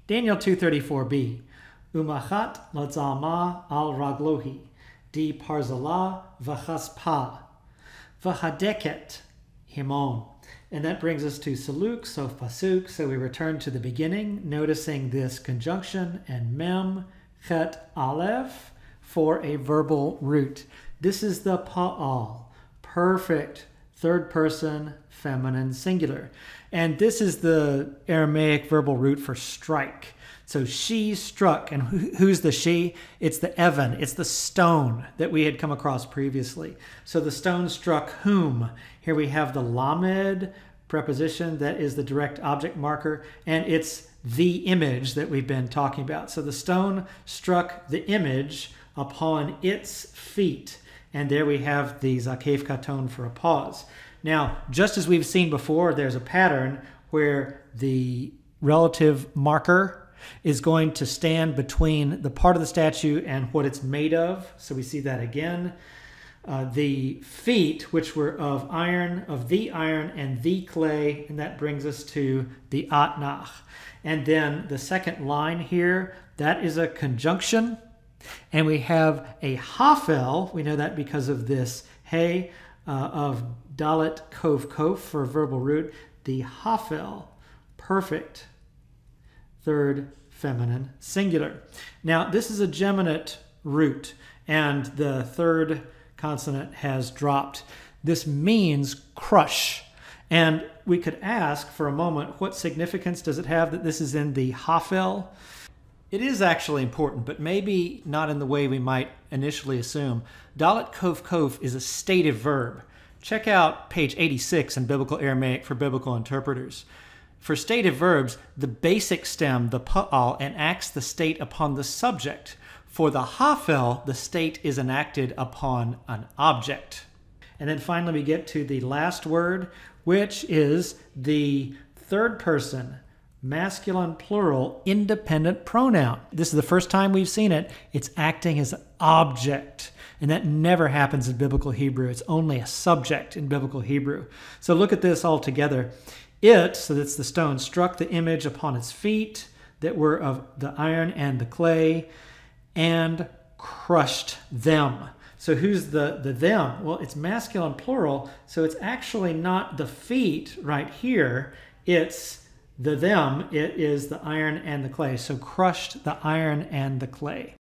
Daniel 2:34b. Umachat lazalma al raglohi, di parzala v'chaspa, v'hadeket himon. And that brings us to Saluk, Sof Pasuk. So we return to the beginning, noticing this conjunction and mem, chet, aleph for a verbal root. This is the pa'al, perfect third person feminine singular. And this is the Aramaic verbal root for strike. So she struck, and who's the she? It's the Evan, it's the stone that we had come across previously. So the stone struck whom? Here we have the lamed preposition that is the direct object marker, and it's the image that we've been talking about. So the stone struck the image upon its feet, and there we have the zakef katon for a pause. Now, just as we've seen before, there's a pattern where the relative marker is going to stand between the part of the statue and what it's made of. So we see that again. The feet, which were of the iron and the clay, and that brings us to the atnach. And then the second line here, that is a conjunction. And we have a hafel, we know that because of this hey of dalet kov kof for verbal root, the hafel, perfect third feminine singular. Now, this is a geminate root, and the third consonant has dropped. This means crush. And we could ask for a moment, what significance does it have that this is in the hafel? It is actually important, but maybe not in the way we might initially assume. Dalet kov kof is a stative verb. Check out page 86 in Biblical Aramaic for biblical interpreters. For stative verbs, the basic stem, the pa'al, enacts the state upon the subject. For the hafel, the state is enacted upon an object. And then finally we get to the last word, which is the third person, masculine plural, independent pronoun. This is the first time we've seen it. It's acting as an object. And that never happens in Biblical Hebrew. It's only a subject in Biblical Hebrew. So look at this all together. It, so that's the stone, struck the image upon its feet that were of the iron and the clay, and crushed them. So who's the them? Well, it's masculine plural, so it's actually not the feet right here. It's the them. It is the iron and the clay. So crushed the iron and the clay.